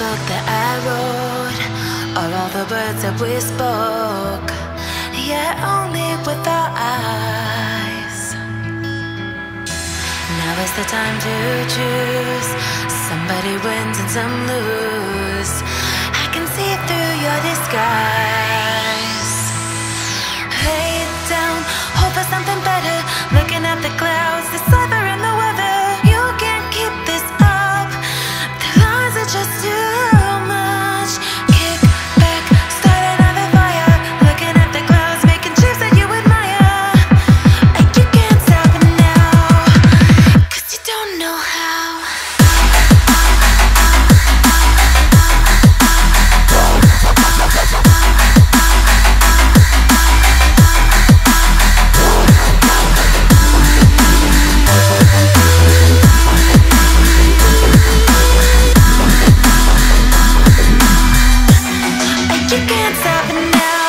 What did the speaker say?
book that I wrote, or all the words that we spoke, yet only with our eyes. Now is the time to choose. Somebody wins and some lose. I can see through your disguise. Lay it down, hope for something better. Looking at the clouds, deciphering the weather. You can't keep this up. The lies are just too much. Kick back, start another fire. Looking at the clouds, making shapes that you admire. And you can't stop it now, 'cause you don't know how. You can't stop it now.